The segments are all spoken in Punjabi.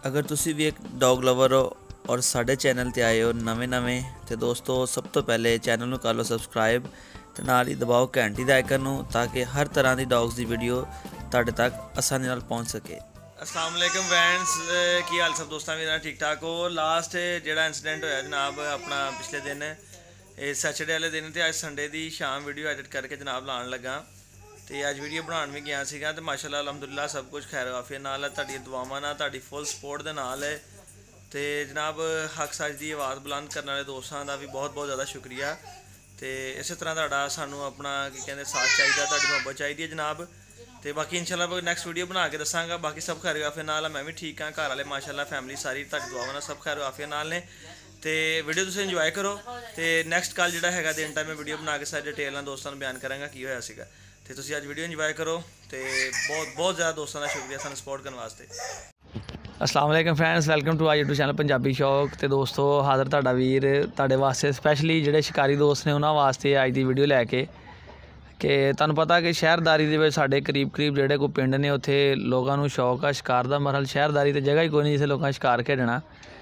अगर तुसी भी एक डॉग लवर हो और साढ़े चैनल ते आए हो नवें तो दोस्तों सब तो पहले चैनल ਨੂੰ कर लो सबसक्राइब ਤੇ ਨਾਲ ਹੀ ਦਬਾਓ ਘੰਟੀ ਦੇ ਆਈਕਨ ਨੂੰ ਤਾਂ ਕਿ ਹਰ ਤਰ੍ਹਾਂ ਦੀ ਡੌਗਸ ਦੀ ਵੀਡੀਓ ਤੁਹਾਡੇ ਤੱਕ ਆਸਾਨੀ ਨਾਲ ਪਹੁੰਚ ਸਕੇ। अस्सलाम वालेकुम फ्रेंड्स, की हाल सब दोस्तों मेरा ठीक ठाक हो। लास्ट ਜਿਹੜਾ इंसीडेंट होया जनाब अपना पिछले दिन सैटरडे वाले दिन तो अज संडे की शाम वीडियो एडिट करके जनाब लाने लगा तो अज वीडियो बनाने भी गया सीगा तो माशाल्लाह अलहमदुलिल्लाह सब कुछ खैर वाफिया नाल है, तुहाडी दुआवां नाल तुहाडी फुल सपोर्ट दे नाल है। तो जनाब हक सच की आवाज़ बुलंद करने वाले दोस्तों का भी बहुत बहुत ज़्यादा शुक्रिया। तो इस तरह तुहाडा सानू अपना की कहते साथ चाहिए, तुहाडी मुहब्बत चाहिए जनाब। तो बाकी इंशाल्लाह नैक्सट वीडियो बना के दसांगा। बाकी सब खैर वाफिया नाल मैं भी ठीक हाँ, घर वाले माशाल्लाह फैमिली सारी तुहाडी दुआवां नाल सब खैर वाफिया नाल ने। तो वीडियो तुसीं इंजॉय करो। तो नैक्सट कल जिहड़ा हैगा दिन टाइम मैं वीडियो बना के सारी डिटेल नाल दोस्तों बयान करांगा की होया सीगा। तो तुसीं अज वीडियो इंजॉय करो। तो बहुत बहुत ज़्यादा दोस्तों का शुक्रिया सानू सपोर्ट करने वास्ते। अस्सलाम वालेकुम friends, welcome to our YouTube channel Punjabi Shauk. तो दोस्तों हाज़र तुहाडा वीर तुहाडे वास्ते स्पैशली जिहड़े शिकारी दोस्त ने उन्हां वास्ते अज दी वीडियो लैके कि तुहानूं पता कि शहरदारी दे विच साडे करीब जिहड़े कोई पिंड ने उत्थे लोकां नूं शौक आ शिकार दा, मरहल शहरदारी ते जगह ही कोई नहीं जिसे लोकां शिकार खेडना।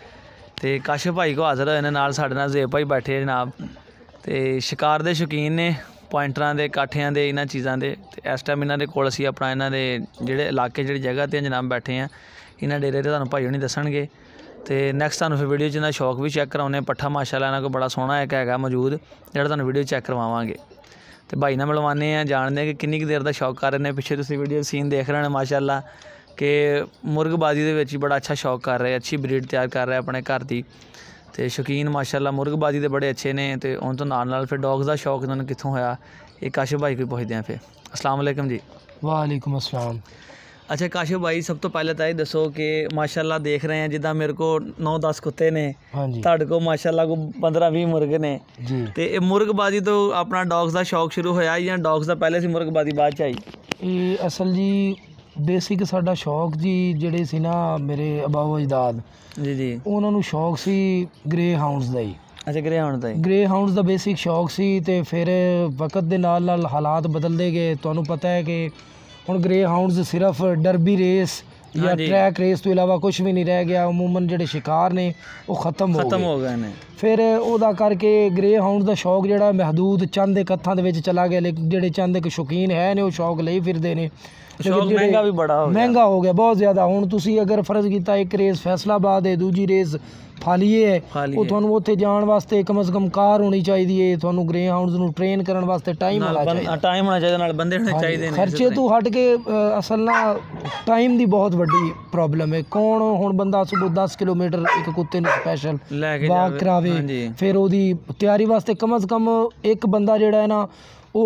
तो काशिफ भाई को हाज़र होए ने नाल साडे नाल ज़ेब भाई बैठे जनाब। तो शिकार दे शौकीन ने पॉइंटरां दे काठियां दे इन्हां चीज़ां दे। ते इस टाइम इन्हां दे कोल असीं अपना इन्हां दे जिहड़े इलाके जिहड़ी जगह ते जनाब बैठे हैं इन्हां डेरे ते तुहानूं भाई होनी दस्सणगे। तो नैक्सट तुहानूं फिर वीडियो च इन्हां शौक भी चैक कराउने। पट्ठा माशाल्लाह इन्हां कोल बड़ा सोहना एक हैगा मौजूद जिहड़ा तुहानूं वीडियो चैक करवावांगे। तो भाई नाल मिलवाने हैं, जानते हैं कि किन्नी देर का शौक कर रहे हैं। पिछे तुसीं वीडियो सीन देख रहे हैं माशाल्लाह कि मुर्गबाजी दे विच बड़ा अच्छा शौक कर रहे, अच्छी ब्रीड तैयार कर रहे अपने घर की। तो शौकीन माशाल्लाह मुर्गबाजी दे बड़े अच्छे ने। तो उन तो नाल फिर डॉग्स का शौक इन्होंने कित्थों होया ये काशिफ भाई को पुछदे हैं। फिर अस्सलाम वालेकुम जी। वालेकुम अस्सलाम। अच्छा काशिफ भाई सब तो पहले तो ये दसो कि माशाल्लाह देख रहे हैं जिदा मेरे को 9-10 कुत्ते ने, हाँ जी, तुहाडे को माशाल्लाह को 15-20 मुर्गे ने जी। तो ये मुर्गबाजी तो अपना डॉग्स का शौक शुरू होया या डॉग्स का पहले से मुर्गबाजी बाद च आई? ये असल जी बेसिक साडा शौक जी ਜਿਹੜੇ ਸੀ ਨਾ ਮੇਰੇ ਅਬਾਓ ਅਜਦਾਦ जी ਉਹਨਾਂ ਨੂੰ ਸ਼ੌਕ ਸੀ ਗ੍ਰੇ ਹਾਊਂਡਸ ਦਾ ਹੀ। अच्छा ग्रे हाउंड ਦਾ ਗ੍ਰੇ ਹਾਊਂਡਸ ਦਾ ਬੇਸਿਕ ਸ਼ੌਕ ਸੀ ਤੇ ਫਿਰ ਵਕਤ ਦੇ ਨਾਲ ਨਾਲ ਹਾਲਾਤ ਬਦਲਦੇ ਗਏ। ਤੁਹਾਨੂੰ ਪਤਾ ਹੈ ਕਿ ਹੁਣ ਗ੍ਰੇ ਹਾਊਂਡਸ ਸਿਰਫ ਡਰਬੀ ਰੇਸ ਜਾਂ ਟਰੈਕ ਰੇਸ ਤੋਂ ਇਲਾਵਾ ਕੁਝ ਵੀ ਨਹੀਂ ਰਹਿ ਗਿਆ। ਅਮੂਮਨ ਜਿਹੜੇ ਸ਼ਿਕਾਰ ਨੇ ਉਹ ਖਤਮ ਹੋ ਗਏ ਨੇ। ਫਿਰ ਉਹਦਾ ਕਰਕੇ ਗ੍ਰੇ ਹਾਊਂਡ ਦਾ ਸ਼ੌਕ ਜਿਹੜਾ ਮਹਦੂਦ ਚੰਦ ਇੱਕ ਹੱਥਾਂ ਦੇ ਵਿੱਚ ਚਲਾ ਗਿਆ। ਲੇਕਿਨ ਜਿਹੜੇ ਚੰਦ ਇੱਕ ਸ਼ੌਕੀਨ ਹੈ ਨੇ ਉਹ ਸ਼ੌਕ ਲਈ ਫਿਰਦੇ ਨੇ। महंगा भी बड़ा महंगा हो गया बहुत ज़्यादा। हुण तुसी अगर फर्ज किया एक रेस फैसलाबाद है, दूजी रेस फालीए है, वो तुहानूं उत्थे जाण वास्ते कम से कम कार होनी चाहिए है। तुहानूं ग्रे हाउंड्स नूं ट्रेन करन वास्ते टाइम होना चाहिए, नाल बंदे होने चाहिए। खर्चे तो हट के असल ना टाइम दी बहुत वड्डी प्रॉब्लम है। कौन हुण बंदा सुबह 10 किलोमीटर एक कुत्ते नूं स्पैशल वाक करावे, फिर ओहदी तैयारी वास्ते कम से कम एक बंदा जिहड़ा है ना वो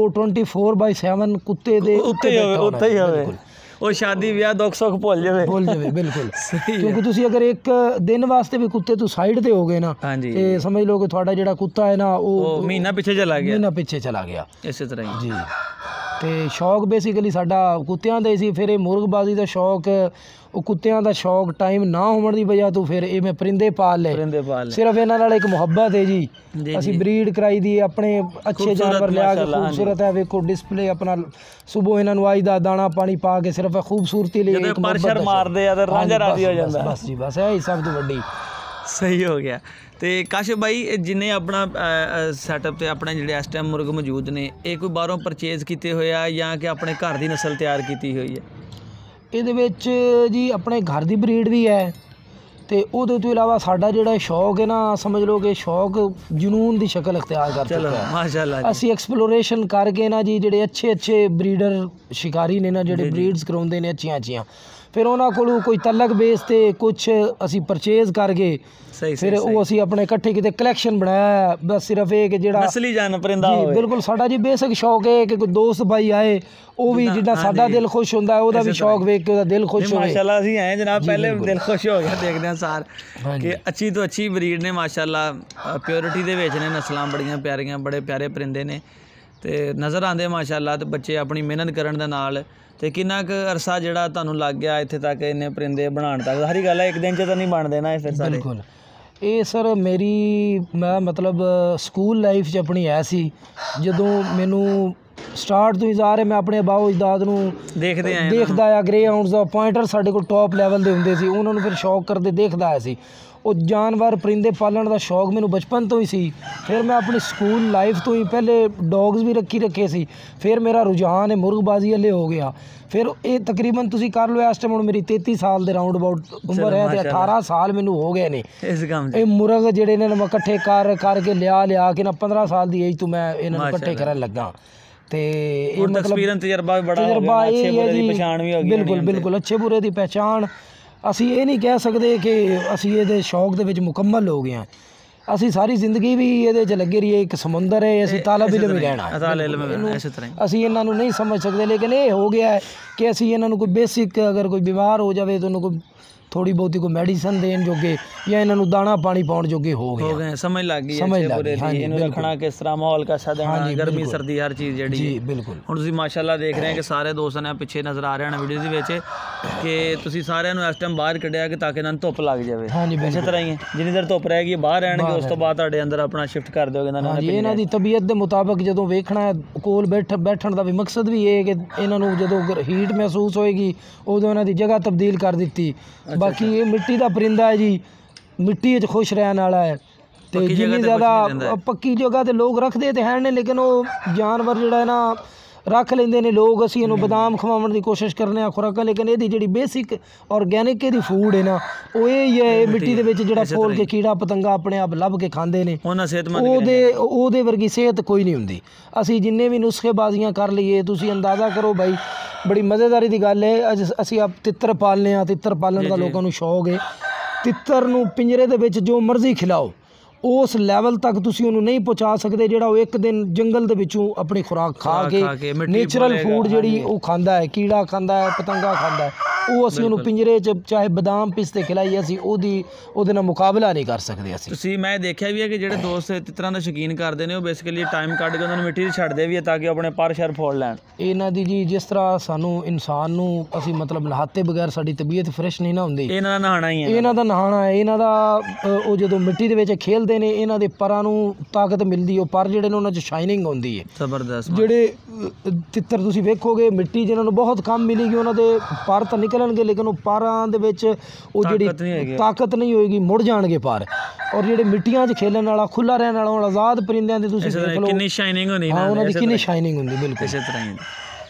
24/7 कुत्ते दे उत्ते ही होवे। ਉਹ ਸ਼ਾਦੀ ਵਿਆਹ ਦੁੱਖ ਸੁੱਖ ਭੁੱਲ ਜਾਵੇ ਬਿਲਕੁਲ। ਕਿਉਂਕਿ ਤੁਸੀਂ ਅਗਰ ਇੱਕ ਦਿਨ ਵਾਸਤੇ ਵੀ ਕੁੱਤੇ ਤੋਂ ਸਾਈਡ ਤੇ ਹੋਗੇ ਨਾ ਤੇ ਸਮਝ ਲਓ ਕਿ ਤੁਹਾਡਾ ਜਿਹੜਾ ਕੁੱਤਾ ਹੈ ਨਾ ਉਹ ਮਹੀਨਾ ਪਿੱਛੇ ਚਲਾ ਗਿਆ ਇਸੇ ਤਰ੍ਹਾਂ ਹੀ ਜੀ। ਤੇ ਸ਼ੌਕ ਬੇਸਿਕਲੀ ਸਾਡਾ ਕੁੱਤਿਆਂ ਦਾ ਹੀ ਸੀ। ਫਿਰ ਇਹ ਮੁਰਗਬਾਜ਼ੀ ਦਾ ਸ਼ੌਕ, ਉਹ ਕੁੱਤਿਆਂ ਦਾ ਸ਼ੌਕ ਟਾਈਮ ਨਾ ਹੋਣ ਦੀ ਵਜ੍ਹਾ ਤੋਂ ਫਿਰ ਇਹ ਮੈਂ ਪਰਿੰਦੇ ਪਾਲ ਲਏ। ਸਿਰਫ ਇਹਨਾਂ ਨਾਲ ਇੱਕ ਮੁਹੱਬਤ ਹੈ ਜੀ। ਅਸੀਂ ਬਰੀਡ ਕਰਾਈ ਦੀ ਆਪਣੇ ਅੱਛੇ ਜਾਨਵਰ ਲਿਆ ਕੇ ਖੂਬਸੂਰਤ ਹੈ। ਵੇਖੋ ਡਿਸਪਲੇ ਆਪਣਾ ਸੁਬਹ ਇਹਨਾਂ ਨੂੰ ਆਈ ਦਾ ਦਾਣਾ ਪਾਣੀ ਪਾ ਕੇ ਸਿਰਫ ਖੂਬਸੂਰਤੀ ਲਈ ਇੱਕ ਪਰਸ਼ਰ ਮਾਰਦੇ ਆ ਤੇ ਰਾਂਝਾ ਰਾਜ਼ੀ ਹੋ ਜਾਂਦਾ। ਬਸ ਜੀ ਬਸ ਇਹ ਸਭ ਤੋਂ ਵੱਡੀ ਸਹੀ ਹੋ ਗਿਆ। तो काशिफ भाई जिन्हें अपना सैटअप तो अपने जिहड़े इस टाइम मुर्ग मौजूद ने ये कोई बाहरों परचेज किए हुए या कि अपने घर की नस्ल तैयार की हुई है? ये जी अपने घर की ब्रीड भी है तो ਉਹਦੇ ਤੋਂ ਇਲਾਵਾ ਸਾਡਾ ਜਿਹੜਾ ਸ਼ੌਕ ਹੈ ਨਾ ਸਮਝ ਲਓ ਕਿ ਸ਼ੌਕ ਜਨੂਨ ਦੀ ਸ਼ਕਲ ਅਖਤਿਆਰ ਕਰ ਚੁੱਕਾ ਹੈ। ਮਾਸ਼ਾਅੱਲਾ ਅਸੀਂ ਐਕਸਪਲੋਰੇਸ਼ਨ ਕਰਕੇ ਨਾ ਜੀ ਜਿਹੜੇ ਅੱਛੇ ਬਰੀਡਰ ਸ਼ਿਕਾਰੀ ਨੇ ਨਾ ਜਿਹੜੇ ਬਰੀਡਸ ਕਰਾਉਂਦੇ ਨੇ ਅੱਛੀਆਂ ਫਿਰ ਉਹਨਾਂ ਕੋਲੋਂ ਕੋਈ ਤਲਕ ਬੇਸ ਤੇ ਕੁਝ ਅਸੀਂ ਪਰਚੇਜ਼ ਕਰਕੇ ਫਿਰ ਉਹ ਅਸੀਂ ਆਪਣੇ ਇਕੱਠੇ ਕਿਤੇ ਕਲੈਕਸ਼ਨ ਬਣਾਇਆ। ਬਸ ਸਿਰਫ ਇਹ ਕਿ ਜਿਹੜਾ ਨਸਲੀ ਜਾਨ ਪਰਿੰਦਾ ਹੋਵੇ ਬਿਲਕੁਲ ਸਾਡਾ ਜੀ ਬੇਸਿਕ ਸ਼ੌਕ ਹੈ ਕਿ ਕੋਈ ਦੋਸਤ ਭਾਈ ਆਏ ਉਹ ਵੀ ਜਿੱਦਾਂ ਸਾਡਾ ਦਿਲ ਖੁਸ਼ ਹੁੰਦਾ ਉਹਦਾ ਵੀ ਸ਼ੌਕ ਵੇਖ ਕੇ ਉਹਦਾ ਦਿਲ ਖੁਸ਼ ਹੋਵੇ। ਮਾਸ਼ਾਅੱਲਾ ਅਸੀਂ ਆਏ ਜਨਾਬ ਪਹਿਲੇ ਦਿਲ ਖੁਸ਼ ਹੋ ਗਿਆ ਦੇਖਦੇ ਹਾਂ ਸਾਰ ਕਿ ਅੱਛੀ ਤੋਂ ਅੱਛੀ ਬਰੀਡ ਨੇ ਮਾਸ਼ਾਅੱਲਾ ਪਿਓਰਿਟੀ ਦੇ ਵਿੱਚ ਨੇ, ਨਸਲਾਂ ਬੜੀਆਂ ਪਿਆਰੀਆਂ ਬੜੇ ਪਿਆਰੇ ਪਰਿੰਦੇ ਨੇ ਤੇ ਨਜ਼ਰ ਆਉਂਦੇ ਮਾਸ਼ਾਅੱਲਾ। ਤੇ ਬੱਚੇ ਆਪਣੀ ਮਿਹਨਤ ਕਰਨ ਦੇ ਨਾਲ ਤੇ ਕਿੰਨਾ ਕੁ ਅਰਸਾ ਜਿਹੜਾ ਤੁਹਾਨੂੰ ਲੱਗ ਗਿਆ ਇੱਥੇ ਤੱਕ ਇੰਨੇ ਪਰਿੰਦੇ ਬਣਾਉਣ ਤੱਕ? ਹਰੀ ਗੱਲ ਹੈ ਇੱਕ ਦਿਨ 'ਚ ਤਾਂ ਨਹੀਂ ਬਣਦੇ ਨਾ ਇਹ ਫਿਰ ਸਾਰੇ। ਬਿਲਕੁਲ ਇਹ ਸਰ ਮੇਰੀ ਮੈਂ ਮਤਲਬ ਸਕੂਲ ਲਾਈਫ 'ਚ ਆਪਣੀ ਹੈ ਸੀ ਜਦੋਂ ਮੈਨੂੰ ਸਟਾਰਟ ਤੋਂ ਹੀ ਜ਼ਾਹਰ ਹੈ ਮੈਂ ਆਪਣੇ ਅਬਾਓ ਅਜਦਾਦ ਨੂੰ ਦੇਖਦਾ ਆ। ਗ੍ਰੇ ਹਾਊਂਡਸ ਦਾ ਪੁਆਇੰਟਰ ਸਾਡੇ ਕੋਲ ਟੌਪ ਲੈਵਲ ਦੇ ਹੁੰਦੇ ਸੀ, ਉਹਨਾਂ ਨੂੰ ਫਿਰ ਸ਼ੌਕ ਕਰਦੇ ਦੇਖਦਾ ਆਇਆ ਸੀ। ਉਹ ਜਾਨਵਰ ਪਰਿੰਦੇ ਪਾਲਣ ਦਾ ਸ਼ੌਕ ਮੈਨੂੰ ਬਚਪਨ ਤੋਂ ਹੀ ਸੀ। ਫਿਰ ਮੈਂ ਆਪਣੀ ਸਕੂਲ ਲਾਈਫ ਤੋਂ ਹੀ ਪਹਿਲੇ ਡੌਗਸ ਵੀ ਰੱਖੇ ਸੀ, ਫਿਰ ਮੇਰਾ ਰੁਝਾਨ ਹੈ ਮੁਰਗਬਾਜ਼ੀ ਵਾਲੇ ਹੋ ਗਿਆ। ਫਿਰ ਇਹ ਤਕਰੀਬਨ ਤੁਸੀਂ ਕਰ ਲਓ ਇਸ ਟਾਈਮ ਹੁਣ ਮੇਰੀ 33 ਸਾਲ ਦੇ ਰਾਊਂਡ ਅਬਾਊਟ ਉਮਰ ਹੈ ਤੇ 18 ਸਾਲ ਮੈਨੂੰ ਹੋ ਗਏ ਨੇ ਇਸ ਕੰਮ 'ਚ। ਇਹ ਮੁਰਗ ਜਿਹੜੇ ਨੇ ਮੈਂ ਇਕੱਠੇ ਕਰਕੇ ਲਿਆ ਕੇ ਨਾ 15 ਸਾਲ ਦੀ ਏਜ ਤੋਂ ਮੈਂ ਇਹਨਾਂ ਨੂੰ ਇਕੱਠੇ ਕਰਨ ਲੱਗਾ। ਤੇ ਇਹ ਮਤਲਬ ਤਜਰਬਾ ਇਹ ਹੈ ਜੀ, ਬਿਲਕੁਲ ਅੱਛੇ ਬੁਰੇ ਦੀ ਪਹਿਚਾਣ। ਅਸੀਂ ਇਹ ਨਹੀਂ ਕਹਿ ਸਕਦੇ ਕਿ ਅਸੀਂ ਇਹਦੇ ਸ਼ੌਕ ਦੇ ਵਿੱਚ ਮੁਕੰਮਲ ਹੋ ਗਏ ਹਾਂ। ਅਸੀਂ ਸਾਰੀ ਜ਼ਿੰਦਗੀ ਵੀ ਇਹਦੇ 'ਚ ਲੱਗੇ ਰਹੀਏ। ਇੱਕ ਸਮੁੰਦਰ ਹੈ, ਅਸੀਂ ਤਾਲਬ ਇਲਮ ਹੀ ਰਹਿਣਾ, ਅਸੀਂ ਇਹਨਾਂ ਨੂੰ ਨਹੀਂ ਸਮਝ ਸਕਦੇ। ਲੇਕਿਨ ਇਹ ਹੋ ਗਿਆ ਹੈ ਕਿ ਅਸੀਂ ਇਹਨਾਂ ਨੂੰ ਕੋਈ ਬੇਸਿਕ ਅਗਰ ਕੋਈ ਬਿਮਾਰ ਹੋ ਜਾਵੇ ਤਾਂ ਉਹਨੂੰ ਕੋਈ ਥੋੜੀ ਬਹੁਤੀ ਕੋਈ ਮੈਡੀਸਨ ਦੇਣ ਜੋਗੇ ਜਾਂ ਇਹਨਾਂ ਨੂੰ ਦਾਣਾ ਪਾਣੀ ਪਾਉਣ ਜੋਗੇ ਹੋ ਗਏ। ਸਮਝ ਲੱਗ ਗਈ ਇਹਨੂੰ ਰੱਖਣਾ ਕਿਸ ਤਰ੍ਹਾਂ, ਮਾਹੌਲ कैसा ਦੇਣਾ, ਗਰਮੀ ਸਰਦੀ ਹਰ ਚੀਜ਼ ਜਿਹੜੀ ਜੀ ਬਿਲਕੁਲ। ਹੁਣ ਤੁਸੀਂ ਮਾਸ਼ਾਅੱਲਾ ਦੇਖ ਰਹੇ ਹੋ ਕਿ ਸਾਰੇ ਦੋਸਤਾਂ ਨੇ ਪਿੱਛੇ ਨਜ਼ਰ ਆ ਰਹੇ ਹਨ ਵੀਡੀਓ ਦੇ ਵਿੱਚ ਕਿ ਤੁਸੀਂ ਸਾਰਿਆਂ ਨੂੰ ਇਸ ਟਾਈਮ ਬਾਹਰ ਕੱਢਿਆ ਕਿ ਤਾਂ ਕਿ ਇਹਨਾਂ ਨੂੰ ਧੁੱਪ ਲੱਗ ਜਾਵੇ। ਇਸੇ ਤਰ੍ਹਾਂ ਹੀ ਹੈ, ਜਿੰਨੀ ਦੇਰ ਧੁੱਪ ਰਹੇਗੀ ਬਾਹਰ ਰਹਿਣਗੇ, ਉਸ ਤੋਂ ਬਾਅਦ ਤੁਹਾਡੇ ਅੰਦਰ ਆਪਣਾ ਸ਼ਿਫਟ ਕਰ ਦਿਓਗੇ ਇਹਨਾਂ ਦੀ ਤਬੀਅਤ ਦੇ ਮੁਤਾਬਕ। ਜਦੋਂ ਵੇਖਣਾ ਕੋਲ ਬੈਠਣ ਦਾ ਵੀ ਮਕਸਦ ਵੀ ਇਹ ਕਿ ਇਹਨਾਂ ਨੂੰ ਜਦੋਂ ਹੀਟ ਮਹਿਸੂਸ ਹੋਏਗੀ ਉਦੋਂ ਇਹਨਾਂ ਦੀ ਜਗ੍ਹਾ ਤਬਦੀਲ ਕਰ ਦਿੱਤੀ। ਬਾਕੀ ਇਹ ਮਿੱਟੀ ਦਾ ਪਰਿੰਦਾ ਹੈ ਜੀ, ਮਿੱਟੀ 'ਚ ਖੁਸ਼ ਰਹਿਣ ਵਾਲਾ ਹੈ। ਤੇ ਜਿੰਨੀ ਜ਼ਿਆਦਾ ਪੱਕੀ ਜਗ੍ਹਾ ਤੇ ਲੋਕ ਰੱਖਦੇ ਤੇ ਹੈ ਨੇ, ਲੇਕਿਨ ਉਹ ਜਾਨਵਰ ਜਿਹੜਾ ਹੈ ਨਾ ਰੱਖ ਲੈਂਦੇ ਨੇ ਲੋਕ। ਅਸੀਂ ਇਹਨੂੰ ਬਦਾਮ ਖਵਾਉਣ ਦੀ ਕੋਸ਼ਿਸ਼ ਕਰਨੇ ਆ ਖੁਰਾਕਾਂ, ਲੇਕਿਨ ਇਹਦੀ ਜਿਹੜੀ ਬੇਸਿਕ ਔਰਗੈਨਿਕ ਇਹਦੀ ਫੂਡ ਹੈ ਨਾ ਉਹ ਇਹ ਹੀ ਹੈ। ਮਿੱਟੀ ਦੇ ਵਿੱਚ ਜਿਹੜਾ ਫੋਲ ਕੇ ਕੀੜਾ ਪਤੰਗਾ ਆਪਣੇ ਆਪ ਲੱਭ ਕੇ ਖਾਂਦੇ ਨੇ, ਉਹਦੇ ਵਰਗੀ ਸਿਹਤ ਕੋਈ ਨਹੀਂ ਹੁੰਦੀ। ਅਸੀਂ ਜਿੰਨੇ ਵੀ ਨੁਸਖੇਬਾਜ਼ੀਆਂ ਕਰ ਲਈਏ, ਤੁਸੀਂ ਅੰਦਾਜ਼ਾ ਕਰੋ ਭਾਈ, ਬੜੀ ਮਜ਼ੇਦਾਰੀ ਦੀ ਗੱਲ ਹੈ। ਅਸੀਂ ਆਪ ਤਿੱਤਰ ਪਾਲਨੇ ਆ, ਤਿੱਤਰ ਪਾਲਣ ਦਾ ਲੋਕਾਂ ਨੂੰ ਸ਼ੌਕ ਹੈ। ਤਿੱਤਰ ਨੂੰ ਪਿੰਜਰੇ ਦੇ ਵਿੱਚ ਜੋ ਮਰਜ਼ੀ ਖਿਲਾਓ, ਉਸ ਲੈਵਲ ਤੱਕ ਤੁਸੀਂ ਉਹਨੂੰ ਨਹੀਂ ਪਹੁੰਚਾ ਸਕਦੇ ਜਿਹੜਾ ਉਹ ਇੱਕ ਦਿਨ ਜੰਗਲ ਦੇ ਵਿੱਚੋਂ ਆਪਣੀ ਖੁਰਾਕ ਖਾ ਕੇ ਨੇਚਰਲ ਫੂਡ ਜਿਹੜੀ ਉਹ ਖਾਂਦਾ ਹੈ, ਕੀੜਾ ਖਾਂਦਾ ਹੈ, ਪਤੰਗਾ ਖਾਂਦਾ ਹੈ, ਉਹ ਅਸੀਂ ਉਹਨੂੰ ਪਿੰਜਰੇ 'ਚ ਚਾਹੇ ਬਦਾਮ ਪਿਸਤੇ ਖਿਲਾਈਏ, ਅਸੀਂ ਉਹਦੇ ਨਾਲ ਮੁਕਾਬਲਾ ਨਹੀਂ ਕਰ ਸਕਦੇ। ਅਸੀਂ ਤੁਸੀਂ ਮੈਂ ਦੇਖਿਆ ਵੀ ਹੈ ਕਿ ਜਿਹੜੇ ਦੋਸਤ ਤਿੱਤਰਾਂ ਦਾ ਸ਼ੌਕੀਨ ਕਰਦੇ ਨੇ ਉਹ ਬੇਸਿਕਲੀ ਟਾਈਮ ਕੱਢ ਕੇ ਉਹਨਾਂ ਨੂੰ ਮਿੱਟੀ 'ਚ ਛੱਡਦੇ ਵੀ ਹੈ ਤਾਂ ਕਿ ਆਪਣੇ ਪਰ ਸ਼ਰ ਫੋੜ ਲੈਣ। ਇਹਨਾਂ ਦੀ ਜੀ ਜਿਸ ਤਰ੍ਹਾਂ ਸਾਨੂੰ ਇਨਸਾਨ ਨੂੰ ਅਸੀਂ ਮਤਲਬ ਨਹਾਤੇ ਬਗੈਰ ਸਾਡੀ ਤਬੀਅਤ ਫਰੈਸ਼ ਨਹੀਂ ਨਾ ਹੁੰਦੀ, ਇਹਨਾਂ ਦਾ ਨਹਾਣਾ ਹੀ ਹੈ, ਇਹਨਾਂ ਦਾ ਨਹਾਣਾ ਹੈ। ਇਹਨਾਂ ਦਾ ਉਹ ਜਦੋਂ ਮਿੱਟੀ ਦੇ ਵਿੱਚ ਖੇਲਦੇ ਨੇ ਇਹਨਾਂ ਦੇ ਪਰਾਂ ਨੂੰ ਤਾਕਤ ਮਿਲਦੀ, ਉਹ ਪਰ ਜਿਹੜੇ ਨੇ ਉਹਨਾਂ 'ਚ ਸ਼ਾਈਨਿੰਗ ਹੁੰਦੀ ਹੈ ਜ਼ਬਰਦਸਤ। ਜਿਹੜੇ ਤਿੱਤਰ ਤੁਸੀਂ ਵੇਖੋਗੇ ਮਿੱਟੀ ਜਿਹਨਾਂ ਨੂੰ ਬਹੁਤ ਕਮ ਮਿਲੇਗੀ, ਉਹਨਾਂ ਦੇ ਪਰ ਤਾਂ ਨਿਕਲਣਗੇ ਲੇਕਿਨ ਉਹ ਪਾਰਾਂ ਦੇ ਵਿੱਚ ਉਹ ਜਿਹੜੀ ਤਾਕਤ ਨਹੀਂ ਹੋਏਗੀ, ਮੁੜ ਜਾਣਗੇ ਪਰ। ਔਰ ਜਿਹੜੇ ਮਿੱਟੀਆਂ 'ਚ ਖੇਲਣ ਵਾਲਾ ਖੁੱਲਾ ਰਹਿਣ ਵਾਲਾ ਹੁਣ ਆਜ਼ਾਦ ਪਰਿੰਦਿਆਂ ਦੀ ਤੁਸੀਂ ਦੇਖ ਲਓ ਕਿੰਨੀ ਸ਼ਾਈਨਿੰਗ ਹੁੰਦੀ, ਉਹਨਾਂ ਦੀ ਕਿੰਨੀ ਸ਼ਾਈਨਿੰਗ ਹੁੰਦੀ ਬਿਲਕੁਲ ਇਸੇ ਤਰ੍ਹਾਂ ਹੀ।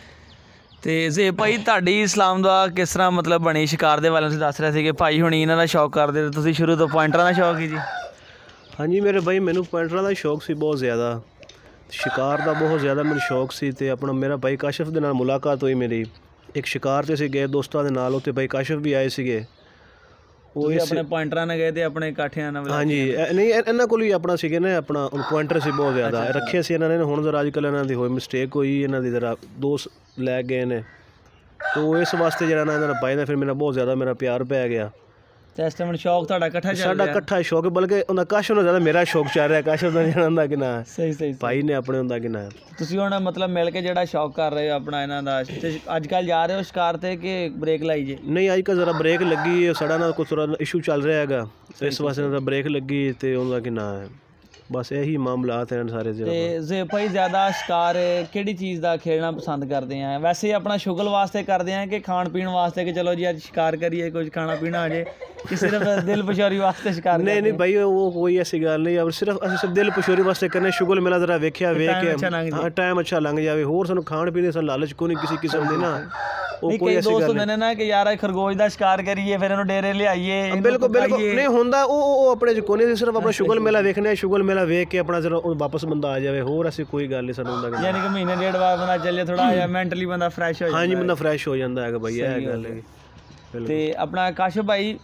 ਤੇ ਜੇ ਭਾਈ ਤੁਹਾਡੀ ਇਸਲਾਮ ਦਾ ਕਿਸ ਤਰ੍ਹਾਂ ਮਤਲਬ ਬਣੀ ਸ਼ਿਕਾਰ ਦੇ ਬਾਰੇ ਤੁਸੀਂ ਦੱਸ ਰਹੇ ਸੀ ਕਿ ਭਾਈ ਹੁਣੀ ਇਹਨਾਂ ਦਾ ਸ਼ੌਕ ਕਰਦੇ, ਤੁਸੀਂ ਸ਼ੁਰੂ ਤੋਂ ਪੁਆਇੰਟਰਾਂ ਦਾ ਸ਼ੌਕ ਹੀ ਜੀ? ਹਾਂਜੀ ਮੇਰੇ ਭਾਈ, ਮੈਨੂੰ ਪੁਆਇੰਟਰਾਂ ਦਾ ਸ਼ੌਕ ਸੀ ਬਹੁਤ ਜ਼ਿਆਦਾ, ਸ਼ਿਕਾਰ ਦਾ ਬਹੁਤ ਜ਼ਿਆਦਾ ਮੈਨੂੰ ਸ਼ੌਕ ਸੀ। ਤੇ ਆਪਣਾ ਮੇਰਾ ਭਾਈ ਕਾਸ਼ਫ ਦੇ ਨਾਲ ਮੁਲਾਕਾਤ ਹੋਈ ਮੇਰੀ, ਇੱਕ ਸ਼ਿਕਾਰ 'ਤੇ ਅਸੀਂ ਗਏ ਦੋਸਤਾਂ ਦੇ ਨਾਲ, ਉੱਥੇ ਭਾਈ ਕਾਸ਼ਫ ਵੀ ਆਏ ਸੀਗੇ। ਉਹ ਆਪਣੇ ਪੁਆਇੰਟਰਾਂ ਨਾਲ ਗਏ ਤੇ ਆਪਣੇ ਕਾਠਿਆਂ ਨਾਲ? ਹਾਂਜੀ ਨਹੀਂ, ਇਹਨਾਂ ਕੋਲ ਵੀ ਆਪਣਾ ਸੀਗੇ ਨਾ, ਆਪਣਾ ਪੁਆਇੰਟਰ ਸੀ ਬਹੁਤ ਜ਼ਿਆਦਾ ਰੱਖੇ ਸੀ ਇਹਨਾਂ ਨੇ। ਹੁਣ ਜ਼ਰਾ ਅੱਜ ਕੱਲ੍ਹ ਇਹਨਾਂ ਦੀ ਹੋਈ ਮਿਸਟੇਕ ਹੋਈ, ਇਹਨਾਂ ਦੀ ਜ਼ਰਾ ਦੋਸਤ ਲੈ ਗਏ ਨੇ, ਤੋ ਇਸ ਵਾਸਤੇ ਜਿਹੜਾ ਨਾ ਇਹਨਾਂ ਨਾਲ ਭਾਈ ਨਾਲ ਫਿਰ ਮੇਰਾ ਬਹੁਤ ਜ਼ਿਆਦਾ ਮੇਰਾ ਪਿਆਰ ਪੈ ਗਿਆ। ਤੇ ਇਸ ਟਾਈਮ ਸ਼ੌਕ ਤੁਹਾਡਾ ਇਕੱਠਾ ਚੱਲ ਰਿਹਾ? ਸਾਡਾ ਇਕੱਠਾ ਸ਼ੌਕ, ਬਲਕਿ ਉਹਨਾਂ ਕਾਸ਼ਫ ਨਾਲ ਜ਼ਿਆਦਾ ਮੇਰਾ ਸ਼ੌਕ ਚੱਲ ਰਿਹਾ। ਕਾਸ਼ਫ ਦਾ ਜਿਹੜਾ ਹੁੰਦਾ ਕਿ ਨਾ ਸਹੀ ਭਾਈ ਨੇ ਆਪਣੇ ਹੁੰਦਾ ਕਿ ਨਾ। ਤੁਸੀਂ ਹੁਣ ਮਤਲਬ ਮਿਲ ਕੇ ਜਿਹੜਾ ਸ਼ੌਕ ਕਰ ਰਹੇ ਹੋ ਆਪਣਾ ਇਹਨਾਂ ਦਾ, ਅੱਜ ਕੱਲ੍ਹ ਜਾ ਰਹੇ ਹੋ ਸ਼ਿਕਾਰ 'ਤੇ ਕਿ ਬ੍ਰੇਕ ਲਾਈ ਜੇ? ਨਹੀਂ ਅੱਜ ਕੱਲ੍ਹ ਜ਼ਰਾ ਬ੍ਰੇਕ ਲੱਗੀ, ਸਾਡਾ ਨਾਲ ਕੁਛ ਥੋੜ੍ਹਾ ਇਸ਼ੂ ਚੱਲ ਰਿਹਾ ਹੈਗਾ, ਇਸ ਵਾਸਤੇ ਇਹਨਾਂ ਦਾ ਬ੍ਰੇਕ ਲੱਗੀ ਅਤੇ ਉਹਦਾ ਕਿ ਨਾ ਬਸ ਇਹੀ ਮਾਮਲਾਤ ਹਨ ਸਾਰੇ। ਤੇ ਜੇ ਭਾਈ ਜ਼ਿਆਦਾ ਸ਼ਿਕਾਰ ਕਿਹੜੀ ਚੀਜ਼ ਦਾ ਖੇਡਣਾ ਪਸੰਦ ਕਰਦੇ ਆ? ਵੈਸੇ ਆਪਣਾ ਸ਼ੁਗਲ ਵਾਸਤੇ ਕਰਦੇ ਆ ਕਿ ਖਾਣ ਪੀਣ ਵਾਸਤੇ ਕਿ ਚਲੋ ਜੀ ਅੱਜ ਸ਼ਿਕਾਰ ਕਰੀਏ, ਕੁਝ ਖਾਣਾ ਪੀਣਾ ਆ ਜੇ, ਕਿ ਸਿਰਫ ਦਿਲ ਪਸ਼ੋਰੀ ਵਾਸਤੇ ਸ਼ਿਕਾਰ? ਨਹੀਂ ਭਾਈ ਉਹ ਕੋਈ ਐਸੀ ਗੱਲ ਨਹੀਂ, ਸਿਰਫ ਅਸੀਂ ਸਿਰਫ ਦਿਲ ਪਸ਼ੋਰੀ ਵਾਸਤੇ ਕਰਨੇ। ਸ਼ੁਗਲ ਮੇਲਾ ਜ਼ਰਾ ਵੇਖਿਆ ਵੇਖ ਕੇ ਹਾਂ ਟਾਈਮ ਅੱਛਾ ਲੰਘ ਜਾਵੇ, ਹੋਰ ਸਾਨੂੰ ਖਾਣ ਪੀਣ ਦਾ ਲਾਲਚ ਕੋਈ ਨਹੀਂ ਕਿਸੇ ਕਿਸਮ ਦੀ ਨਾ। ਉਹ ਕੋਈ ਦੋਸਤ ਹੁੰਦੇ ਨੇ ਨਾ ਕਿ ਯਾਰ ਖਰਗੋਸ਼ ਦਾ ਸ਼ਿਕਾਰ ਕਰੀਏ ਫਿਰ ਇਹਨੂੰ ਡੇਰੇ ਲਿਆਈਏ, ਬਿਲਕੁਲ ਨਹੀਂ ਹੁੰਦਾ ਉਹ ਆਪਣੇ 'ਚ ਕੋਈ ਨਹੀਂ, ਸਿਰਫ ਆਪਣਾ ਸ਼ੁਗਲ ਮੇਲਾ ਵੇਖਣਾ, ਸ਼ੁਗਲ ਮੇਲਾ ਵੇਖ ਕੇ ਆਪਣਾ ਜ਼ਰਾ ਵਾਪਸ ਬੰਦਾ ਆ ਜਾਵੇ, ਹੋਰ ਅਸੀਂ ਕੋਈ ਗੱਲ ਨਹੀਂ ਸਾਨੂੰ ਹੁੰਦਾ। ਯਾਨੀ ਕਿ ਮਹੀਨੇ ਡੇਢ ਬਾਅਦ ਬੰਦਾ ਚੱਲੇ ਥੋੜਾ ਜਿਹਾ ਮੈਂਟਲੀ ਬੰਦਾ ਫਰੈਸ਼ ਹੋ ਜਾਂਦਾ। ਹਾਂਜੀ ਬੰਦਾ ਫਰੈਸ਼ ਹੋ ਜਾਂਦਾ ਹੈਗਾ ਭਾਈ, ਇਹ ਗੱਲ ਹੈ। ਤੇ ਆਪਣਾ ਕਾਸ਼ਫ ਭਾਈ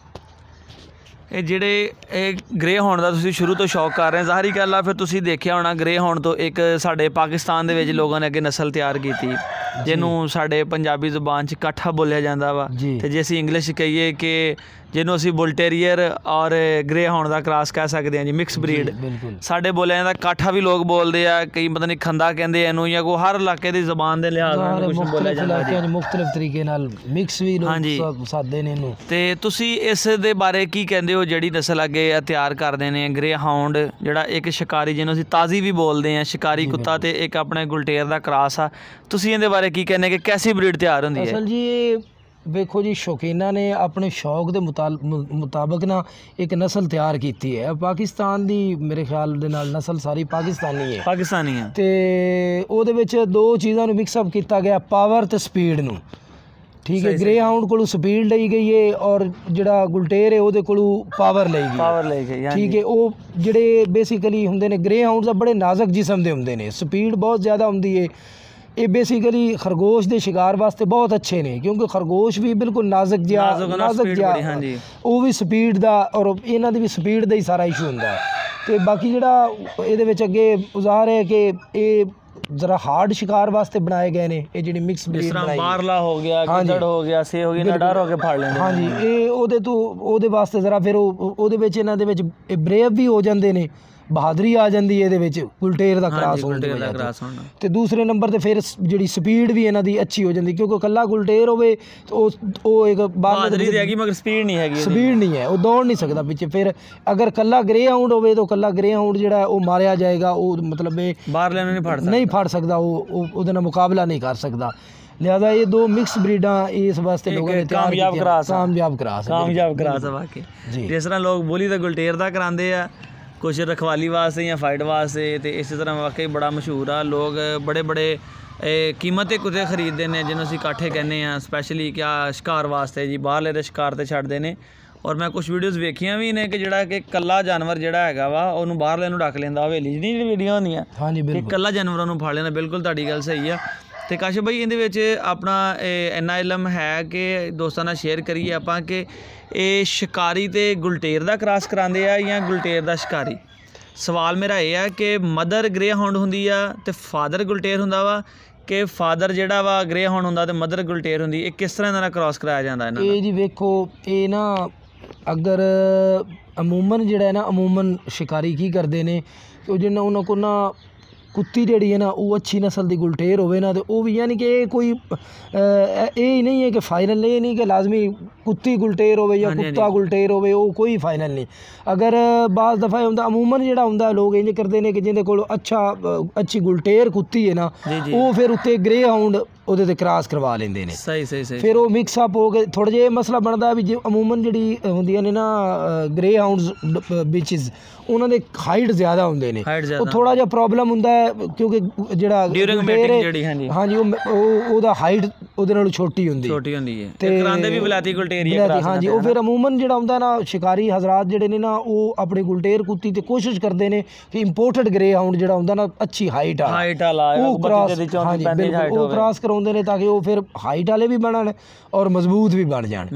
ਇਹ ਜਿਹੜੇ ਇਹ ਗ੍ਰੇ ਹਾਊਂਡ ਦਾ ਤੁਸੀਂ ਸ਼ੁਰੂ ਤੋਂ ਸ਼ੌਕ ਕਰ ਰਹੇ, ਜ਼ਾਹਰੀ ਗੱਲ ਆ ਫਿਰ ਤੁਸੀਂ ਦੇਖਿਆ ਹੋਣਾ ਗ੍ਰੇ ਹਾਊਂਡ ਤੋਂ ਇੱਕ ਸਾਡੇ ਪਾਕਿਸਤਾਨ ਦੇ ਵਿੱਚ ਲੋਕਾਂ ਨੇ ਅੱਗੇ ਨਸਲ ਤਿਆਰ ਕੀਤੀ ਜਿਹਨੂੰ ਸਾਡੇ ਪੰਜਾਬੀ ਜ਼ੁਬਾਨ 'ਚ ਕਾਠਾ ਬੋਲਿਆ ਜਾਂਦਾ ਵਾ, ਤੇ ਜੇ ਅਸੀਂ ਇੰਗਲਿਸ਼ ਕਹੀਏ ਕਿ ਜਿਹਨੂੰ ਅਸੀਂ ਬੁਲ ਟੈਰੀਅਰ ਔਰ ਗ੍ਰੇ ਹਾਊਂਡ ਦਾ ਕ੍ਰਾਸ ਕਹਿ ਸਕਦੇ ਹਾਂ ਜੀ, ਮਿਕਸ ਬਰੀਡ। ਬਿਲਕੁਲ ਸਾਡੇ ਬੋਲਿਆਂ ਦਾ ਕਾਠਾ ਵੀ ਲੋਕ ਬੋਲਦੇ ਆ, ਕਈ ਪਤਾ ਨਹੀਂ ਖੰਦਾ ਕਹਿੰਦੇ ਇਹਨੂੰ, ਜਾਂ ਕੋਈ ਹਰ ਇਲਾਕੇ ਦੀ ਜ਼ਬਾਨ ਦੇ ਲਿਹਾਜ਼ ਨਾਲ ਕੁਝ ਬੋਲਿਆ ਜਾਂਦਾ ਜੀ। ਮੁਖਤਲਿਫ ਤਰੀਕੇ ਨਾਲ ਮਿਕਸ ਵੀ ਲੋਕ ਸਾਦੇ ਨੇ ਇਹਨੂੰ। ਤੇ ਤੁਸੀਂ ਇਸ ਦੇ ਬਾਰੇ ਕੀ ਕਹਿੰਦੇ ਹੋ, ਜਿਹੜੀ ਨਸਲ ਅੱਗੇ ਤਿਆਰ ਕਰਦੇ ਨੇ ਗ੍ਰੇ ਹਾਊਂਡ, ਜਿਹੜਾ ਇੱਕ ਸ਼ਿਕਾਰੀ ਜਿਹਨੂੰ ਅਸੀਂ ਤਾਜ਼ੀ ਵੀ ਬੋਲਦੇ ਹਾਂ, ਸ਼ਿਕਾਰੀ ਕੁੱਤਾ, ਤੇ ਇੱਕ ਆਪਣੇ ਗੁਲਟੇਰ ਦਾ ਕ੍ਰਾਸ ਆ, ਤੁਸੀਂ ਇਹਦੇ ਬਾਰੇ ਕੀ ਕਹਿੰਦੇ ਕਿ ਕੈਸੀ ਬਰੀਡ ਤਿਆਰ ਹੁੰਦੀ ਹੈ? ਅਸਲ ਜੀ ਇਹ ਵੇਖੋ ਜੀ, ਸ਼ੌਕੀਨਾਂ ਨੇ ਆਪਣੇ ਸ਼ੌਕ ਦੇ ਮੁਤਾਬਕ ਨਾ ਇੱਕ ਨਸਲ ਤਿਆਰ ਕੀਤੀ ਹੈ। ਪਾਕਿਸਤਾਨ ਦੀ ਮੇਰੇ ਖਿਆਲ ਦੇ ਨਾਲ ਨਸਲ ਸਾਰੀ ਪਾਕਿਸਤਾਨੀ ਹੈ, ਪਾਕਿਸਤਾਨੀ ਹੈ, ਤੇ ਉਹਦੇ ਵਿੱਚ ਦੋ ਚੀਜ਼ਾਂ ਨੂੰ ਮਿਕਸਅਪ ਕੀਤਾ ਗਿਆ, ਪਾਵਰ ਤੇ ਸਪੀਡ ਨੂੰ। ਠੀਕ ਹੈ, ਗ੍ਰੇ ਹਾਊਂਡ ਕੋਲੋਂ ਸਪੀਡ ਲਈ ਗਈ ਹੈ ਔਰ ਜਿਹੜਾ ਗੁਲਟੇਰ ਹੈ ਉਹਦੇ ਕੋਲੋਂ ਪਾਵਰ ਲਈ ਗਈ। ਠੀਕ ਹੈ, ਉਹ ਜਿਹੜੇ ਬੇਸਿਕਲੀ ਹੁੰਦੇ ਨੇ ਗ੍ਰੇ ਹਾਊਂਡ ਦਾ ਬੜੇ ਨਾਜ਼ੁਕ ਜਿਸਮ ਦੇ ਹੁੰਦੇ ਨੇ, ਸਪੀਡ ਬਹੁਤ ਜ਼ਿਆਦਾ ਹੁੰਦੀ ਹੈ। ਇਹ ਬੇਸਿਕਲੀ ਖਰਗੋਸ਼ ਦੇ ਸ਼ਿਕਾਰ ਵਾਸਤੇ ਬਹੁਤ ਅੱਛੇ ਨੇ, ਕਿਉਂਕਿ ਖਰਗੋਸ਼ ਵੀ ਬਿਲਕੁਲ ਨਾਜ਼ੁਕ ਜਿਹਾ ਉਹ ਵੀ ਸਪੀਡ ਦਾ, ਔਰ ਇਹਨਾਂ ਦੀ ਵੀ ਸਪੀਡ ਦਾ ਹੀ ਸਾਰਾ ਇਸ਼ੂ ਹੁੰਦਾ ਹੈ। ਤੇ ਬਾਕੀ ਜਿਹੜਾ ਇਹਦੇ ਵਿੱਚ ਅੱਗੇ ਜ਼ਾਹਰ ਹੈ ਕਿ ਇਹ ਜ਼ਰਾ ਹਾਰਡ ਸ਼ਿਕਾਰ ਵਾਸਤੇ ਬਣਾਏ ਗਏ ਨੇ, ਇਹ ਜਿਹੜੀ ਮਿਕਸ ਬਰੀਡ ਬਣਾਈ, ਬਾਰਲਾ ਹੋ ਗਿਆ, ਗਿੱਦੜ ਹੋ ਗਿਆ, ਸੇ ਹੋ ਗਈ, ਨਾ ਡਰ ਹੋ ਕੇ ਫੜ ਲੈਂਦੇ। ਹਾਂਜੀ, ਇਹ ਉਹਦੇ ਵਾਸਤੇ ਜ਼ਰਾ ਫਿਰ ਉਹਦੇ ਵਿੱਚ ਇਹਨਾਂ ਦੇ ਵਿੱਚ ਇਹ ਬਰੇਵ ਵੀ ਹੋ ਜਾਂਦੇ ਨੇ, ਬਹਾਦਰੀ ਆ ਜਾਂਦੀ ਹੈ ਇਹਦੇ ਵਿੱਚ ਗੁਲਟੇਰ ਦਾ ਕ੍ਰਾਸ ਹੋਣ ਤੇ ਦੂਸਰੇ ਨੰਬਰ ਤੇ ਫਿਰ ਜਿਹੜੀ ਸਪੀਡ ਵੀ ਇਹਨਾਂ ਦੀ ਅੱਛੀ ਹੋ ਜਾਂਦੀ, ਕਿਉਂਕਿ ਇਕੱਲਾ ਗੁਲਟੇਰ ਹੋਵੇ ਉਹ ਇੱਕ ਬਹਾਦਰੀ ਦੀ ਹੈਗੀ ਮਗਰ ਸਪੀਡ ਨਹੀਂ ਹੈਗੀ, ਸਪੀਡ ਨਹੀਂ ਹੈ, ਉਹ ਦੌੜ ਨਹੀਂ ਸਕਦਾ ਪਿੱਛੇ। ਫਿਰ ਅਗਰ ਇਕੱਲਾ ਗ੍ਰੇ ਹਾਊਂਡ ਹੋਵੇ ਤਾਂ ਇਕੱਲਾ ਗ੍ਰੇ ਹਾਊਂਡ ਜਿਹੜਾ ਉਹ ਮਾਰਿਆ ਜਾਏਗਾ, ਉਹ ਮਤਲਬ ਇਹ ਬਾਹਰਲੇ ਨੂੰ ਨਹੀਂ ਫੜ ਸਕਦਾ, ਉਹਦੇ ਨਾਲ ਮੁਕਾਬਲਾ ਨਹੀਂ ਕਰ ਸਕਦਾ। ਲਿਹਾਜ਼ਾ ਇਹ ਦੋ ਮਿਕਸ ਬਰੀਡਾਂ ਇਸ ਵਾਸਤੇ ਲੋਕਾਂ ਨੇ ਕਾਮਯਾਬ ਕਰਾਸ ਵਾਕਈ। ਜਿਸ ਤਰ੍ਹਾਂ ਲੋਕ ਬੋਲੀ ਦਾ ਗੁਲਟੇਰ ਦਾ ਕਰਾਉਂਦੇ ਆ, ਕੁਛ ਰਖਵਾਲੀ ਵਾਸਤੇ ਜਾਂ ਫਾਈਟ ਵਾਸਤੇ, ਤੇ ਇਸੇ ਤਰ੍ਹਾਂ ਵਾਕਈ ਬੜਾ ਮਸ਼ਹੂਰ ਆ। ਲੋਕ ਬੜੇ ਬੜੇ ਕੀਮਤ 'ਤੇ ਕੁੱਤੇ ਖਰੀਦਦੇ ਨੇ, ਜਿਹਨੂੰ ਅਸੀਂ ਕਾਠੇ ਕਹਿੰਦੇ ਆ, ਸਪੈਸ਼ਲੀ ਕਿਆ ਸ਼ਿਕਾਰ ਵਾਸਤੇ ਜੀ, ਬਾਹਰਲੇ ਦੇ ਸ਼ਿਕਾਰ 'ਤੇ ਛੱਡਦੇ ਨੇ। ਔਰ ਮੈਂ ਕੁਛ ਵੀਡੀਓਜ਼ ਵੇਖੀਆਂ ਵੀ ਨੇ ਕਿ ਜਿਹੜਾ ਕਿ ਇਕੱਲਾ ਜਾਨਵਰ ਜਿਹੜਾ ਹੈਗਾ ਵਾ ਉਹਨੂੰ ਬਾਹਰਲੇ ਨੂੰ ਰੱਖ ਲੈਂਦਾ, ਹਵੇਲੀ 'ਚ ਨਹੀਂ ਜਿਹੜੀ ਵੀਡੀਓ ਹੁੰਦੀਆਂ ਕਿ ਇਕੱਲਾ ਜਾਨਵਰਾਂ ਨੂੰ ਫੜ ਲੈਂਦਾ। ਬਿਲਕੁਲ ਤੁਹਾਡੀ ਗੱਲ ਸਹੀ ਆ। ਤੇ ਕਾਸ਼ਿਫ ਭਾਈ, ਇਹਦੇ ਵਿੱਚ ਆਪਣਾ ਇੰਨਾ ਇਲਮ ਹੈ ਕਿ ਦੋਸਤਾਂ ਨਾਲ ਸ਼ੇਅਰ ਕਰੀਏ ਆਪਾਂ ਕਿ ਇਹ ਸ਼ਿਕਾਰੀ ਤੇ ਗੁਲਟੇਰ ਦਾ ਕ੍ਰਾਸ ਕਰਾਉਂਦੇ ਆ ਜਾਂ ਗੁਲਟੇਰ ਦਾ ਸ਼ਿਕਾਰੀ? ਸਵਾਲ ਮੇਰਾ ਇਹ ਆ ਕਿ ਮਦਰ ਗ੍ਰੇ ਹਾਊਂਡ ਹੁੰਦੀ ਆ ਤੇ ਫਾਦਰ ਗੁਲਟੇਰ ਹੁੰਦਾ ਵਾ, ਕਿ ਫਾਦਰ ਜਿਹੜਾ ਵਾ ਗ੍ਰੇ ਹਾਊਂਡ ਹੁੰਦਾ ਤੇ ਮਦਰ ਗੁਲਟੇਰ ਹੁੰਦੀ, ਇਹ ਕਿਸ ਤਰ੍ਹਾਂ ਇਹਨਾਂ ਦਾ ਕ੍ਰਾਸ ਕਰਾਇਆ ਜਾਂਦਾ ਇਹਨਾਂ ਦਾ? ਇਹ ਜੀ ਵੇਖੋ, ਇਹ ਨਾ ਅਗਰ ਅਮੂਮਨ ਜਿਹੜਾ ਹੈ ਨਾ, ਅਮੂਮਨ ਸ਼ਿਕਾਰੀ ਕੀ ਕਰਦੇ ਨੇ ਕਿ ਜਿੰਨਾ ਉਹਨਾਂ ਕੋਲ ਨਾ ਕੁੱਤੀ ਜਿਹੜੀ ਹੈ ਨਾ ਉਹ ਅੱਛੀ ਨਸਲ ਦੀ ਗੁਲਟੇਰ ਹੋਵੇ ਨਾ, ਤੇ ਉਹ ਵੀ ਯਾਨੀ ਕਿ ਇਹ ਕੋਈ ਇਹ ਹੀ ਨਹੀਂ ਹੈ ਕਿ ਫਾਈਨਲ ਇਹ ਨਹੀਂ ਕਿ ਲਾਜ਼ਮੀ ਕੁੱਤੀ ਗੁਲਟੇਰ ਹੋਵੇ ਜਾਂ ਕੁੱਤਾ ਗੁਲਟੇਰ ਹੋਵੇ, ਉਹ ਕੋਈ ਫਾਈਨਲ ਨਹੀਂ। ਅਗਰ ਬਾਜ਼ ਦਫਾ ਹੁੰਦਾ ਅਮੂਮਨ ਜਿਹੜਾ ਹੁੰਦਾ ਲੋਕ ਇੰਜ ਕਰਦੇ ਨੇ ਕਿ ਜਿਹਦੇ ਕੋਲ ਅੱਛੀ ਗੁਲਟੇਰ ਕੁੱਤੀ ਹੈ ਨਾ, ਉਹ ਫਿਰ ਉੱਤੇ ਗ੍ਰੇ ਹਾਊਂਡ ਉਹਦੇ ਤੇ ਕ੍ਰਾਸ ਕਰਵਾ ਲੈਂਦੇ ਨੇ। ਸਹੀ ਫਿਰ ਉਹ ਮਿਕਸ ਅਪ ਹੋ ਕੇ ਥੋੜ੍ਹਾ ਜਿਹਾ ਮਸਲਾ ਬਣਦਾ ਵੀ ਜੇ ਅਮੂਮਨ ਜਿਹੜੀ ਹੁੰਦੀਆਂ ਨੇ ਨਾ ਗ੍ਰੇ ਹਾਊਂਡਸ ਬਿਚਿਸ, ਉਹਨਾਂ ਦੇ ਹਾਈਟ ਜ਼ਿਆਦਾ ਹੁੰਦੇ ਨੇ, ਉਹ ਥੋੜ੍ਹਾ ਜਿਹਾ ਪ੍ਰੋਬਲਮ ਹੁੰਦਾ ਹੈ, ਕਿਉਂਕਿ ਜਿਹੜਾ ਹਾਂਜੀ ਉਹਦਾ ਹਾਈਟ ਉਹਦੇ ਨਾਲੋਂ ਛੋਟੀ ਹੁੰਦੀ ਹੈ ਤੇ ਕਰਾਂਦੇ ਵੀ ਵਿਲਾਇਤੀ ਗੁਲਟੇਰੀਆ ਕ੍ਰਾਸ। ਹਾਂਜੀ, ਉਹ ਫਿਰ ਅਮੂਮਨ ਜਿਹੜਾ ਹੁੰਦਾ ਨਾ ਸ਼ਿਕਾਰੀ ਹਜ਼ਰਾਤ ਜਿਹੜੇ ਨੇ ਨਾ, ਉਹ ਆਪਣੀ ਗੁਲਟੇਰ ਕੁੱਤੀ ਤੇ ਕੋਸ਼ਿਸ਼ ਕਰਦੇ ਨੇ ਕਿ ਇੰਪੋਰਟਡ ਗ੍ਰੇ ਹਾਊਂਡ ਜਿਹੜਾ ਹੁੰਦਾ ਨਾ ਅੱਛੀ ਹਾਈਟ ਵਾਲਾ ਉਹ ਕ੍ਰਾਸ ਕਰਾਉਂਦੇ ਨੇ, ਤਾਂ ਕਿ ਉਹ ਫਿਰ ਹਾਈਟ ਵਾਲੇ ਵੀ ਬਣਨ ਔਰ ਮਜ਼ਬੂਤ ਵੀ ਬਣ ਜਾਣ।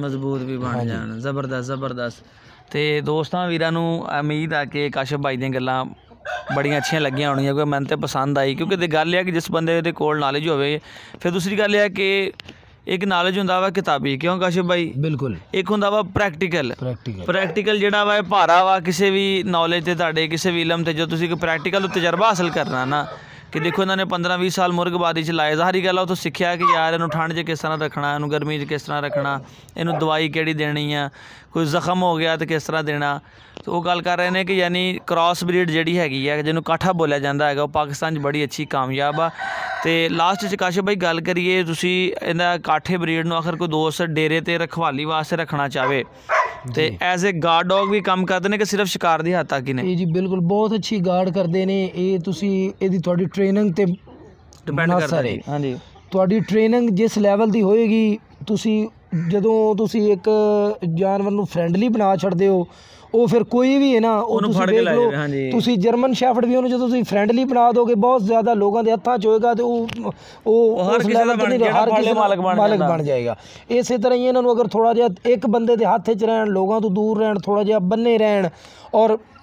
ਜ਼ਬਰਦਸਤ। ਤੇ ਦੋਸਤਾਂ ਵੀਰਾਂ ਨੂੰ ਉਮੀਦ ਆ ਕਿ ਕਾਸ਼ਿਫ ਭਾਈ ਦੀਆਂ ਗੱਲਾਂ ਬੜੀਆਂ ਅੱਛੀਆਂ ਲੱਗੀਆਂ ਹੋਣਗੀਆਂ, ਕਿਉਂਕਿ ਮੈਨੂੰ ਤਾਂ ਪਸੰਦ ਆਈ। ਕਿਉਂਕਿ ਤੇ ਗੱਲ ਇਹ ਆ ਕਿ ਜਿਸ ਬੰਦੇ ਦੇ ਕੋਲ ਨੌਲੇਜ ਹੋਵੇ, ਫਿਰ ਦੂਸਰੀ ਗੱਲ ਇਹ ਆ ਕਿ ਇੱਕ ਨੌਲੇਜ ਹੁੰਦਾ ਵਾ ਕਿਤਾਬੀ, ਕਿਉਂ ਕਾਸ਼ਿਫ ਭਾਈ? ਬਿਲਕੁਲ। ਇੱਕ ਹੁੰਦਾ ਵਾ ਪ੍ਰੈਕਟੀਕਲ ਜਿਹੜਾ ਵਾ ਭਾਰਾ ਵਾ ਕਿਸੇ ਵੀ ਨੌਲੇਜ 'ਤੇ, ਤੁਹਾਡੇ ਕਿਸੇ ਵੀ ਇਲਮ 'ਤੇ ਜੋ ਤੁਸੀਂ ਇੱਕ ਪ੍ਰੈਕਟੀਕਲ ਤਜਰਬਾ ਹਾਸਲ ਕਰਨਾ ਨਾ, ਕਿ ਦੇਖੋ ਇਹਨਾਂ ਨੇ 15-20 ਸਾਲ ਮੁਰਗਬਾਦੀ 'ਚ ਲਾਏ, ਜ਼ਾਹਰੀ ਗੱਲ ਆ ਉਹ ਤੋਂ ਸਿੱਖਿਆ ਕਿ ਯਾਰ ਇਹਨੂੰ ਠੰਡ 'ਚ ਕਿਸ ਤਰ੍ਹਾਂ ਰੱਖਣਾ, ਇਹਨੂੰ ਗਰਮੀ 'ਚ ਕਿਸ ਤਰ੍ਹਾਂ ਰੱਖਣਾ, ਇਹਨੂੰ ਦਵਾਈ ਕਿਹੜੀ ਦੇਣੀ ਆ, ਕੋਈ ਜ਼ਖਮ ਹੋ ਗਿਆ ਤਾਂ ਕਿਸ ਤਰ੍ਹਾਂ ਦੇਣਾ। तो वो गल कर रहे हैं कि यानी क्रॉस ब्रीड जी हैगी है जिन्होंने काठा बोलिया जाता है, पाकिस्तान बड़ी अच्छी कामयाब आ। तो लास्ट च काशिफ भाई गल करिए तुसी इहदा काठे ब्रीड नूं अगर कोई दोस्त डेरे ते रखवाली वास्ते रखना चाहे तो एज ए गार्ड डॉग भी काम करते हैं कि सिर्फ शिकार की हद तक ही ने? जी बिल्कुल, बहुत अच्छी गार्ड करते हैं। ये तुसी इहदी तुहाडी ट्रेनिंग ते डिपेंड करता है। हाँ जी, तुहाडी ट्रेनिंग जिस लैवल की होएगी, तुसी जदों तुसी एक जानवर नूं फ्रेंडली बना छड्डदे हो, वो फिर कोई भी है ना तुसी जर्मन शैफर्ड भी जो तुसी फ्रेंडली बना दोगे, बहुत ज़्यादा लोगों के हत्थां च होएगा तो हर किसी मालिक बन जाएगा। इस तरह ही इन्होंने अगर थोड़ा जिहा एक बंदे के हत्थ च रहन, लोगों तो दूर रहन, थोड़ा जिहा बन्ने रहन और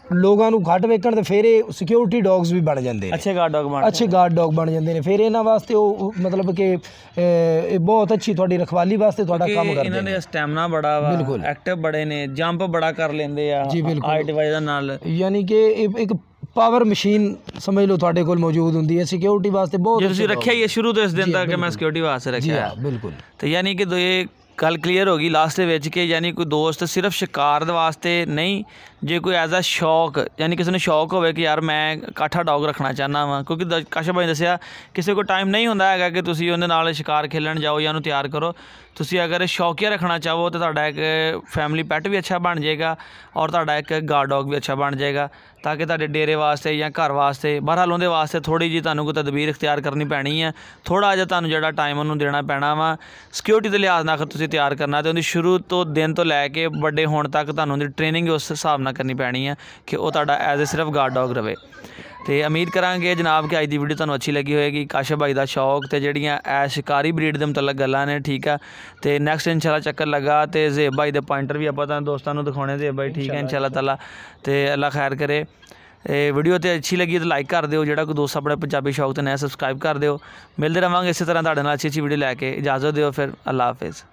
ਲੋਕਾਂ ਨੂੰ ਘੱਟ ਵੇਖਣ ਤੇ ਫਿਰ ਇਹ ਸਿਕਿਉਰਿਟੀ ਡੌਗਸ ਵੀ ਬਣ ਜਾਂਦੇ ਨੇ, ਅੱਛੇ ਗਾਰਡ ਡੌਗ ਅੱਛੇ ਗਾਰਡ ਡੌਗ ਬਣ ਜਾਂਦੇ ਨੇ। ਫਿਰ ਇਹਨਾਂ ਵਾਸਤੇ ਉਹ ਮਤਲਬ ਕਿ ਇਹ ਬਹੁਤ ਅੱਛੀ ਤੁਹਾਡੀ ਰਖਵਾਲੀ ਵਾਸਤੇ ਤੁਹਾਡਾ ਕੰਮ ਕਰਦੇ ਇਹਨਾਂ ਨੇ। ਦੇ ਸਟੈਮਨਾ ਬੜਾ ਵਾ, ਬਿਲਕੁਲ ਐਕਟਿਵ ਬੜੇ ਨੇ, ਜੰਪ ਬੜਾ ਕਰ ਲੈਂਦੇ ਆ ਜੀ ਬਿਲਕੁਲ ਹਾਈਟ ਵਜ੍ਹਾ ਨਾਲ, ਯਾਨੀ ਕਿ ਇੱਕ ਪਾਵਰ ਮਸ਼ੀਨ ਸਮਝ ਲਓ ਤੁਹਾਡੇ ਕੋਲ ਮੌਜੂਦ ਹੁੰਦੀ ਹੈ ਸਿਕਿਉਰਿਟੀ ਵਾਸਤੇ। ਬਹੁਤ ਜੇ ਤੁਸੀਂ ਰੱਖਿਆ ਹੀ ਹੈ ਸ਼ੁਰੂ ਤੋਂ ਇਸ ਦਿਨ ਤੱਕ ਕਿ ਮੈਂ ਸਿਕਿਉਰਿਟੀ ਵਾਸਤੇ ਰੱਖਿਆ ਹੈ, ਬਿਲਕੁਲ। ਤੇ ਯਾਨੀ ਕਿ ਇਹ ਗੱਲ ਕਲੀਅਰ ਹੋ ਗਈ ਲਾਸਟ ਦੇ ਵਿੱਚ ਕਿ ਯਾਨੀ ਕੋਈ ਦੋਸਤ ਸਿਰਫ ਸ਼ਿਕਾਰ ਦੇ ਵਾਸਤੇ ਨਹੀਂ, ਜੇ ਕੋਈ ਐਜ਼ ਅ ਸ਼ੌਕ ਯਾਨੀ ਕਿਸੇ ਨੂੰ ਸ਼ੌਕ ਹੋਵੇ ਕਿ ਯਾਰ ਮੈਂ ਕਾਠਾ ਡੌਗ ਰੱਖਣਾ ਚਾਹੁੰਦਾ ਵਾਂ, ਕਿਉਂਕਿ ਕਾਸ਼ਫ ਭਾਈ ਨੇ ਦੱਸਿਆ ਕਿਸੇ ਕੋਲ ਟਾਈਮ ਨਹੀਂ ਹੁੰਦਾ ਹੈਗਾ ਕਿ ਤੁਸੀਂ ਉਹਦੇ ਨਾਲ ਸ਼ਿਕਾਰ ਖੇਲਣ ਜਾਓ ਜਾਂ ਉਹਨੂੰ ਤਿਆਰ ਕਰੋ। ਤੁਸੀਂ ਅਗਰ ਸ਼ੌਕੀਆ ਰੱਖਣਾ ਚਾਹੋ ਤਾਂ ਤੁਹਾਡਾ ਇੱਕ ਫੈਮਿਲੀ ਪੈਟ ਵੀ ਅੱਛਾ ਬਣ ਜਾਏਗਾ ਔਰ ਤੁਹਾਡਾ ਇੱਕ ਗਾਰਡ ਡੌਗ ਵੀ ਅੱਛਾ ਬਣ ਜਾਏਗਾ, ਤਾਂ ਕਿ ਤੁਹਾਡੇ ਡੇਰੇ ਵਾਸਤੇ ਜਾਂ ਘਰ ਵਾਸਤੇ ਬਹਰਹਾਲ ਉਹਦੇ ਵਾਸਤੇ ਥੋੜ੍ਹੀ ਜਿਹੀ ਤੁਹਾਨੂੰ ਕੋਈ ਤਦਬੀਰ ਇਖਤਿਆਰ ਕਰਨੀ ਪੈਣੀ ਹੈ, ਥੋੜ੍ਹਾ ਜਿਹਾ ਤੁਹਾਨੂੰ ਜਿਹੜਾ ਟਾਈਮ ਉਹਨੂੰ ਦੇਣਾ ਪੈਣਾ ਵਾ। ਸਿਕਿਉਰਿਟੀ ਦੇ ਲਿਹਾਜ਼ ਨਾਲ ਤੁਸੀਂ ਤਿਆਰ ਕਰਨਾ, ਅਤੇ ਉਹਦੀ ਸ਼ੁਰੂ ਤੋਂ ਦਿਨ ਤੋਂ ਲੈ ਕੇ ਵੱਡੇ ਹੋਣ ਤੱਕ ਤੁਹਾਨੂੰ ਉਹਦੀ ਟ੍ਰੇਨਿੰਗ ਉਸ ਹਿਸਾਬ ਨਾਲ ਕਰਨੀ ਪੈਣੀ ਹੈ ਕਿ ਉਹ ਤੁਹਾਡਾ ਐਜ਼ ਏ ਸਿਰਫ ਗਾਰਡ ਡੌਗ ਰਵੇ। ਤੇ ਉਮੀਦ ਕਰਾਂਗੇ ਜਨਾਬ ਕਿ ਅੱਜ ਦੀ ਵੀਡੀਓ ਤੁਹਾਨੂੰ ਅੱਛੀ ਲੱਗੀ ਹੋਏਗੀ। ਕਾਸ਼ਫ ਭਾਈ ਦਾ ਸ਼ੌਕ ਤੇ ਜਿਹੜੀਆਂ ਇਹ ਸ਼ਿਕਾਰੀ ਬਰੀਡ ਦੇ ਮੁਤਲਕ ਗੱਲਾਂ ਨੇ, ਠੀਕ ਆ। ਤੇ ਨੈਕਸਟ ਇਨਸ਼ਾਅੱਲਾ ਚੱਕਰ ਲੱਗਾ ਤੇ ਜ਼ੇਬ ਭਾਈ ਦੇ ਪੁਆਇੰਟਰ ਵੀ ਆਪਾਂ ਤੁਹਾਨੂੰ ਦੋਸਤਾਂ ਨੂੰ ਦਿਖਾਉਣੇ। ਜ਼ੇਬ ਭਾਈ ਠੀਕ ਹੈ ਇਨਸ਼ਾਅੱਲਾ ਤਾਲਾ, ਤੇ ਅੱਲਾ ਖੈਰ ਕਰੇ। ਇਹ ਵੀਡੀਓ ਤੇ ਅੱਛੀ ਲੱਗੀ ਤਾਂ ਲਾਈਕ ਕਰ ਦਿਓ, ਜਿਹੜਾ ਕੋਈ ਦੋਸਤ ਆਪਣੇ ਪੰਜਾਬੀ ਸ਼ੌਕ ਤੇ ਨया ਸਬਸਕ੍ਰਾਈਬ ਕਰ ਦਿਓ। ਮਿਲਦੇ ਰਹਾਂਗੇ ਇਸੇ ਤਰ੍ਹਾਂ ਤੁਹਾਡੇ ਨਾਲ ਅੱਛੀ ਵੀਡੀਓ ਲੈ ਕੇ। ਇਜਾਜ਼ਤ ਦਿਓ ਫਿਰ, ਅੱਲਾ ਹਾਫਿਜ਼।